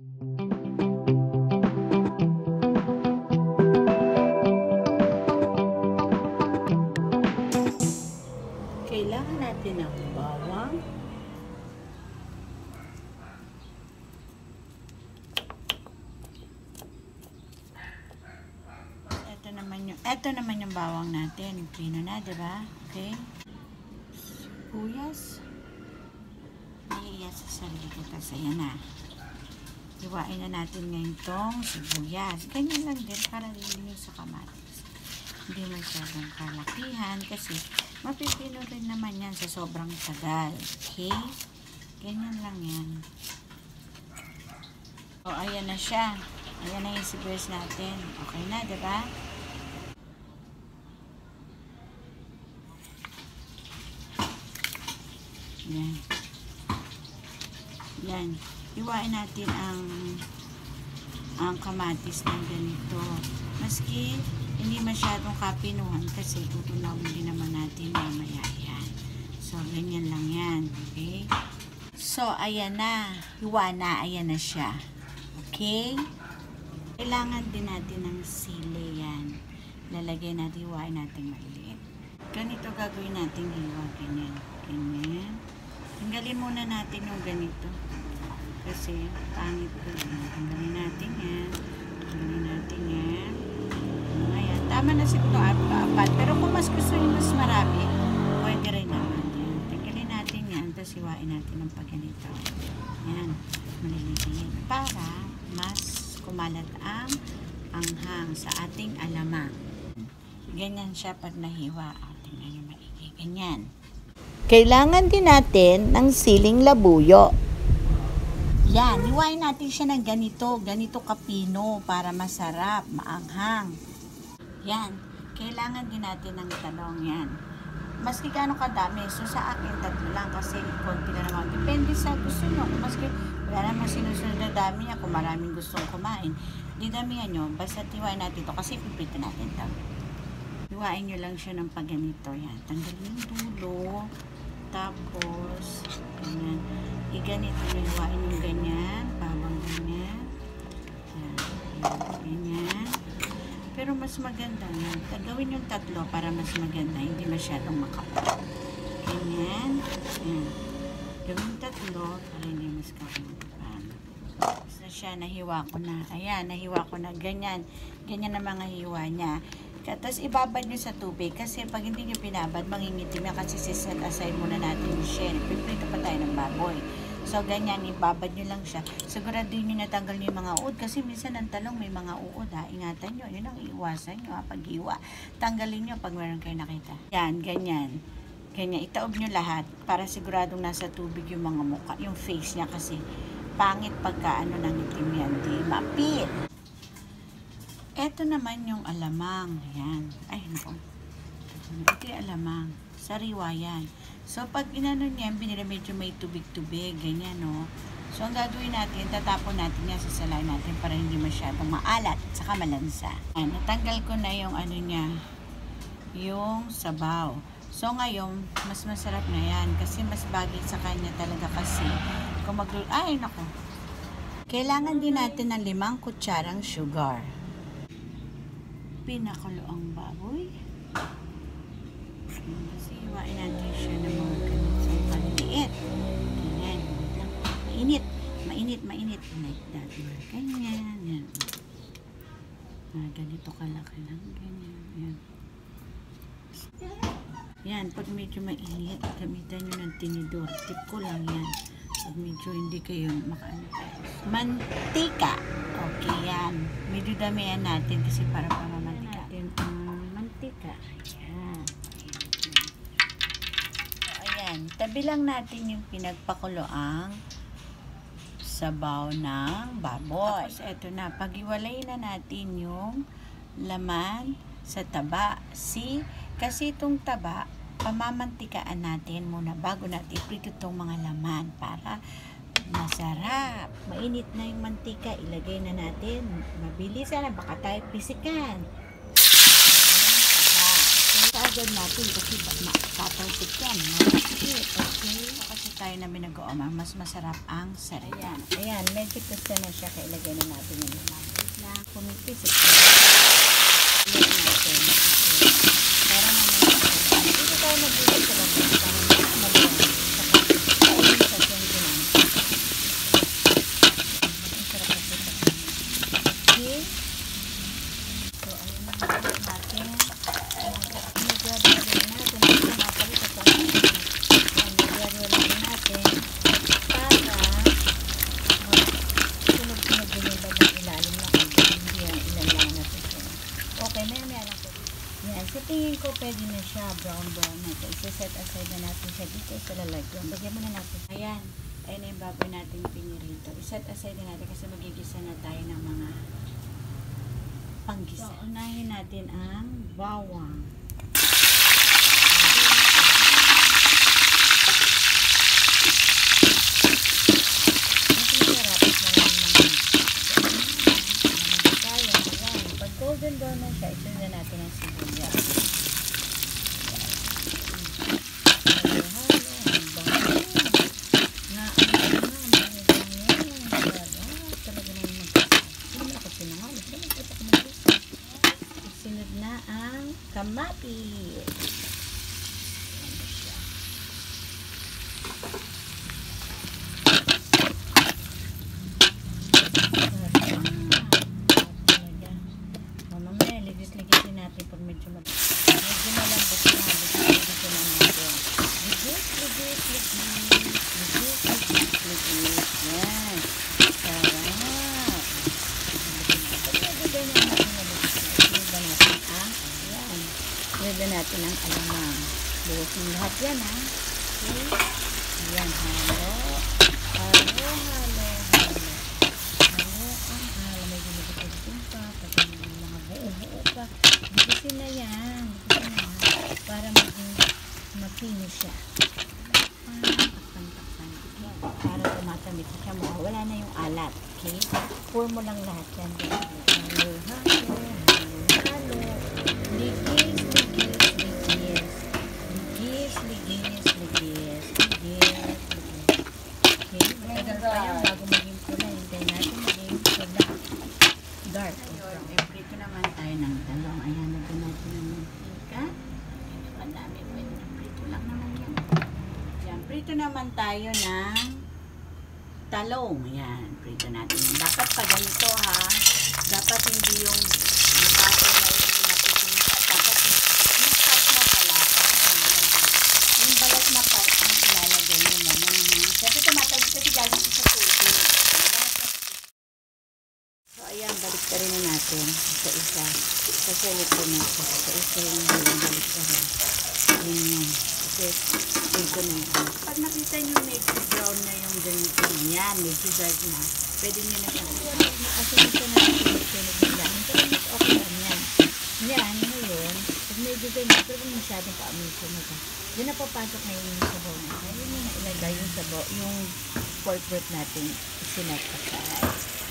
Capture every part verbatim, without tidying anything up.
Kailangan natin ng bawang. Ito naman yung, ito naman yung bawang natin. Pino na, diba? Okay? Sibuyas. Iiya sa sarili ko. Tapos ayan na. Iwain na natin ngayon tong sibuyas. Ganyan lang din para rin yung sa kamatis. Hindi masyadong kalakihan kasi mapipino rin naman yan sa sobrang tagal. Okay? Ganyan lang yan. O, ayan na siya. Ayan na yung sibuyas natin. Okay na, diba? Yan. Yan. Iwain natin ang ang kamatis ng ganito. Maski hindi masyadong kapinuhan kasi tutunawin din naman natin mamaya yan. So, ganyan lang yan. Okay? So, ayan na. Hiwa na. Ayan na siya. Okay? Kailangan din natin ng sili yan. Lalagay natin, hiwain natin maliit. Ganito gagawin natin hiwa. Ganyan. Ganyan. Tanggalin muna natin yung ganito. Kasi, pangit ko. Tanggalin natin yan. Tanggalin natin yan. Ayan. Tama na siguro apat. Pero kung mas gusto nyo mas marami, pwede rin naman yan. Tanggalin natin yan. Tapos hiwain natin ng pagganito. Yan. Maliliit. Para mas kumalat ang anghang sa ating alamang. Ganyan siya pag nahiwa. Tingnan nyo maigi. Ganyan. Kailangan din natin ng siling labuyo. Yan, hiwain natin siya ng ganito, ganito kapino para masarap, maanghang. Yan, kailangan din natin ng talong yan. Maski gaano kadami, so sa akin tatlo lang kasi konti na naman. Depende sa gusto nyo. Kung maski wala naman sinusunod na dami niya, kung maraming gustong kumain, didamihan nyo, basta hiwain natin ito kasi piprito natin ito. Hiwain nyo lang siya ng pagganito. Yan, tanggalin yung dulo. Tapos, ganyan. I-ganito nyo, hiwain yung ganyan. Pabang ganyan. Yan, ganyan. Pero mas maganda yan. Gawin yung tatlo para mas maganda. Hindi masyadong makapal. Ganyan. Yan. Gawin tatlo para hindi mas kakapal. Basta siya, nahiwa ko na. Ayan, nahiwa ko na. Ganyan. Ganyan ang mga hiwa niya. Tapos ibabad nyo sa tubig kasi pag hindi nyo pinabad, mangingitim yan kasi siset aside muna natin yung shell. Piprito pa tayo ng baboy. So, ganyan, ibabad nyo lang siya. Siguraduhin nyo natanggal nyo yung mga uod kasi minsan ang talong may mga uod ha. Ingatan nyo. Yun ang iiwasan nyo ha. Pag-iwa. Tanggalin nyo pag meron kayo nakita. Yan, ganyan. Ganyan. Itaob nyo lahat para siguradong nasa tubig yung mga mukha. Yung face niya kasi pangit pagka ano nang itim yan. Di mapit. Ito naman yung alamang. Ayan. Ay, naku. Ito yung alamang. Sariwa yan. So, pag inano niya, binila medyo may tubig-tubig. Ganyan, no? So, ang gagawin natin, tatapon natin yan, sasalain natin para hindi masyadong maalat at saka malansa. Ayan, natanggal ko na yung ano niya, yung sabaw. So, ngayon, mas masarap na yan kasi mas bagay sa kanya talaga kasi kung mag- ay, naku. Kailangan din natin ng limang kutsarang sugar. Pinakulo ang baboy. Kasi hiwain natin siya ng mga ganitong panliit. Ganyan. Mainit. Mainit, mainit. Like that. Ganyan. Yan. Ah, ganito kalaki lang. Ganyan. Yan. Yan. Pag medyo mainit, gamitan nyo ng tinidor. Tip ko lang yan. Pag medyo hindi kayo makaano. Mantika. Okay, yan. Medyo damihan natin kasi para pamamantika. Natin ang mantika. Ayan. So, ayan. Tabi lang natin yung pinagpakuloang sabaw ng baboy. Tapos, eto na. Pag-iwalay na natin yung laman sa taba. See? Kasi itong taba, pamamantikaan natin muna bago natin iprito itong mga laman para masarap. Mainit na yung mantika. Ilagay na natin. Mabilis na. Baka tayo pisikan. So, agad natin kasi matatalsik yan. Okay, okay. Kasi tayo namin nag-ooma, mas masarap ang sarili. Ayan, ayan, medyo tusta na siya, kaya ilagay na natin yung limang na kumipis. Ilagay natin. Para naman hindi tayo nag-ibig sa labas para mas maluwag. Saka, ayun sa siyang ginamit. Ang sarap na ito. Okay. So, ayun na natin natin. Nag-graduate natin. Nagpapalik ito. Nag-graduate natin. Para sunod-sunod binibag ng ilalim na kung hindi ang ilan lang natin siya. Okay, may-may lang po. Yan, sa tingin ko pwede na siya brown-brown natin. Isa-set aside na natin siya dito sa lalagyan. Bagyan muna natin. Ayan, ayun na yung baboy natin pinirito. Iset aside na natin kasi magigisa na tayo ng mga panggisa. So, unahin natin ang bawang. Golden brown na siya, isunod na natin ang sibuyas. Halo-halo, ang bango. Na ang bango, ang bango. Talaga naman magkasa. Hindi na ako pinangalit. Hindi na ako magkasa. Isunod na ang kamatis. Ayan na siya. Ligis-ligisin natin pag medyo mag medyo malambot na. Ligis-ligisin na natin. Ligis-ligis, ligis. Ligis-ligis, yan. Sarap. Pag medyo ganyan natin na ligis. Sunod na natin ang, yan. Sunod na natin ang alamang. Buhusin lahat yan, ha. Okay. Yan, halo. Halo, halo, halo. Halo, ang halo. May ginagin pa. Pag buo-buo pa. Bigisin na yan. Bigisin na yan. Para maging mapino siya. Takpan-takpan. Para tumatamit siya mo. Wala na yung alat. Okay? Pour mo lang lahat yan. Halo, halo, halo. Ligis, ligis, ligis. Ligis, ligis, ligis. Ligis, ligis. Okay? Tagal pa yan bago maging pula. Hintayin natin maging pula. Dark. Prito naman tayo ng talong. Ayan, nagin natin ng mantika. Ang dami po yun. Prito lang naman yan. Ayan, prito naman tayo ng talong. Ayan, prito natin yan. Dapat pa ganito, ha. Dapat hindi yung nakapula yung napitinta. Dapat yung, yung part na palata. Yung balat na part ang ilalagay nyo naman. Kasi tumatawag kasi galing sa tubig. So, ayan, balik ka rin na natin. Isa-isa. Kasi ito na ito. Isa-isa yung balik ka rin. Ayan yan. Kasi ito na yan. Pag nakita nyo medyo brown na yung ganito yan, medyo dark na, pwede nyo na siyang kasi ito na natin ito na bigla. Pero mas okay lang yan. Yan, ngayon, pag medyo ganito, pero kung masyadong pa-amiso na ka, yun na papasok ngayon yung sabaw na. Ayun yung ilagay yung sabaw, yung pork broth natin isinet aside.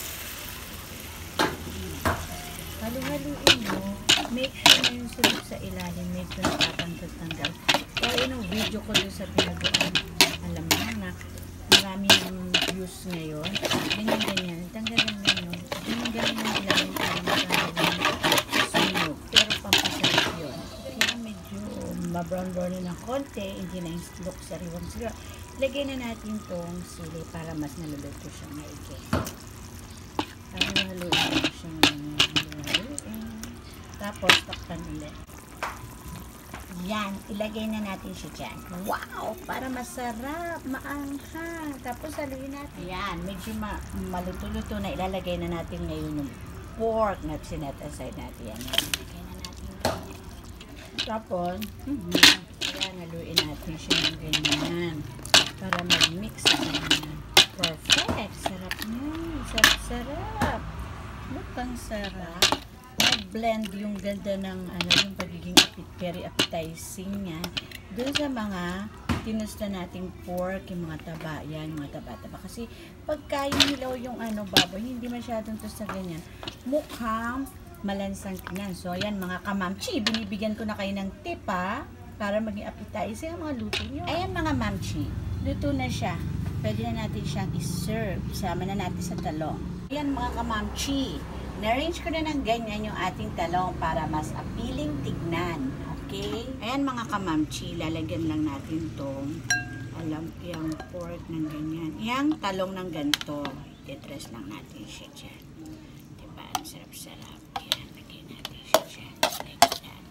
Halo-haluin mo, make sure na yung sulok sa ilalim, medyo nakatanggal-tanggal. Kaya yun ang video ko doon sa pinagawa. Alam mo na, marami ng views ngayon. Ganyan-ganyan, tanggalan mo yun. Ganyan-ganyan yung ilalim para makakalang sunog. Pero pampasarap yun. Kaya medyo ma-brown-brown ng konti, hindi na yung look sariwang-sariwa. Lagyan na natin tong sili para mas naluluto siya maigi. Halo-haluin mo siya ngayon. Tapos, takpan ulit. Yan, ilagay na natin siya dyan. Wow! Para masarap, maanghang. Tapos, haluin natin. Yan, medyo ma maluto-luto na. Ilalagay na natin ngayon yung pork na sinet aside natin. Yan, yan. Ilagay na natin. Tapos, mm -hmm. Yan, haluin natin siya ng ganyan. Para mag-mix na. Perfect! Sarap na. Sarap-sarap. Look, ang sarap. Blend yung ganda ng ano, yung pagiging very appetizing niya doon sa mga tinusta nating pork, yung mga taba, yan, yung mga taba-taba. Kasi pagka yung hilaw yung ano, baboy, hindi masyadong tosta ganyan. Mukhang malansang tingnan. So, ayan mga kamamchi, binibigyan ko na kayo ng tip ha, para maging appetizer ang mga luto nyo. Ayan mga mamchi, luto na siya. Pwede na natin siyang iserve. Sama na natin sa talong. Ayan mga kamamchi, na-arrange ko na ng ganyan yung ating talong para mas appealing tignan. Okay? Ayan mga kamamchi, lalagyan lang natin tong alam yung pork ng ganyan. Yang talong ng ganito. Tetras lang natin siya dyan. Diba? Ang sarap-sarap. Yan, lagyan natin siya dyan. Lagyan.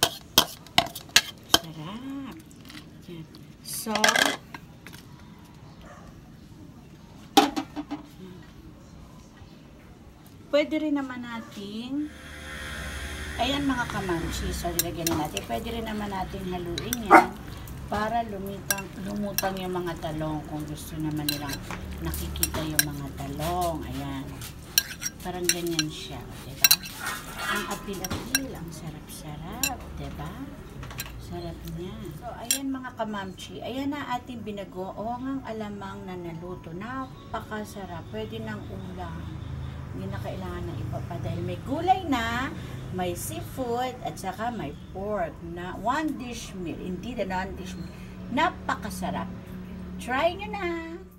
Sarap. Yan. So, pwede rin naman natin, ayan mga kamamchi, so lagyan na natin, pwede rin naman natin haluin yan para lumitang, lumutang yung mga talong kung gusto naman nilang nakikita yung mga talong. Ayan. Parang ganyan siya. Diba? Ang apil-apil, ang sarap-sarap. Diba? Sarap niya. So, ayan mga kamamchi. Ayan na ating binagoong alamang na naluto. Napakasarap. Pwede ng ulam. Hindi na kailangan ng iba pa dahil may gulay na, may seafood, at saka may pork na one dish meal. Hindi na non-dish meal. Napakasarap. Try nyo na!